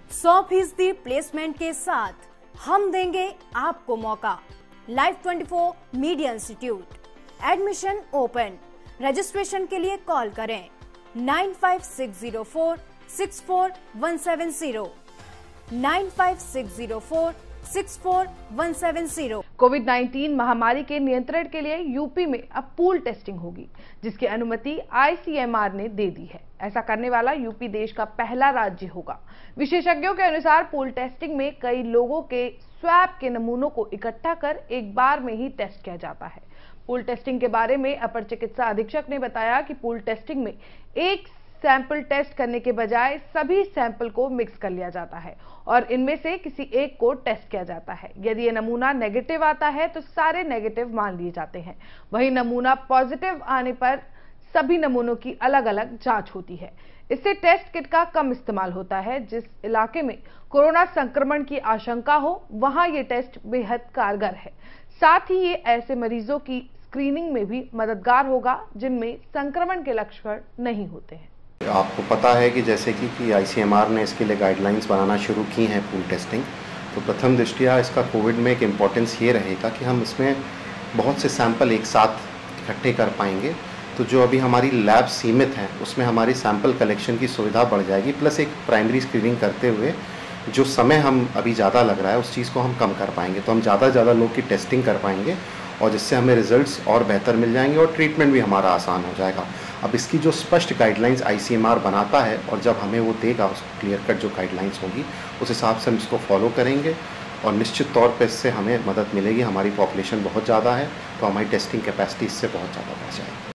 100% placement के साथ हम देंगे आपको मौका। Life 24 media institute, admission open. Registration के लिए कॉल करें 9560464170, 9560464170। कोविड-19 महामारी के नियंत्रण के लिए यूपी में अब पूल टेस्टिंग होगी, जिसकी अनुमति आईसीएमआर ने दे दी है। ऐसा करने वाला यूपी देश का पहला राज्य होगा। विशेषज्ञों के अनुसार पूल टेस्टिंग में कई लोगों के स्वैब के नमूनों को इकट्ठा कर एक बार में ही टेस्ट किया जाता है। पूल टेस्टिंग के बारे में अपर चिकित्सा अधीक्षक ने बताया कि पूल टेस्टिंग में एक सैंपल टेस्ट करने के बजाय सभी सैंपल को मिक्स कर लिया जाता है और इनमें से किसी एक को टेस्ट किया जाता है। यदि ये नमूना नेगेटिव आता है तो सारे नेगेटिव मान लिए जाते हैं। वहीं नमूना पॉजिटिव आने पर सभी नमूनों की अलग अलग जांच होती है। इससे टेस्ट किट का कम इस्तेमाल होता है। जिस इलाके में कोरोना संक्रमण की आशंका हो वहां ये टेस्ट बेहद कारगर है। साथ ही ये ऐसे मरीजों की स्क्रीनिंग में भी मददगार होगा जिनमें संक्रमण के लक्षण नहीं होते हैं। आपको पता है कि जैसे कि आईसीएमआर ने इसके लिए गाइडलाइंस बनाना शुरू की हैं पूल टेस्टिंग, तो प्रथम दृष्टया इसका कोविड में एक इम्पॉर्टेंस ये रहेगा कि हम इसमें बहुत से सैंपल एक साथ इकट्ठे कर पाएंगे। तो जो अभी हमारी लैब सीमित हैं उसमें हमारी सैंपल कलेक्शन की सुविधा बढ़ जाएगी, प्लस एक प्राइमरी स्क्रीनिंग करते हुए जो समय हम अभी ज़्यादा लग रहा है उस चीज़ को हम कम कर पाएंगे। तो हम ज़्यादा से ज़्यादा लोग की टेस्टिंग कर पाएंगे और जिससे हमें रिजल्ट्स और बेहतर मिल जाएंगे और ट्रीटमेंट भी हमारा आसान हो जाएगा। अब इसकी जो स्पष्ट गाइडलाइंस आईसीएमआर बनाता है और जब हमें वो देगा उसको क्लियर कट जो गाइडलाइंस होगी उस हिसाब से हम इसको फॉलो करेंगे और निश्चित तौर पे इससे हमें मदद मिलेगी। हमारी पॉपुलेशन बहुत ज़्यादा है तो हमारी टेस्टिंग कैपेसिटी इससे बहुत ज़्यादा बढ़ जाएगी।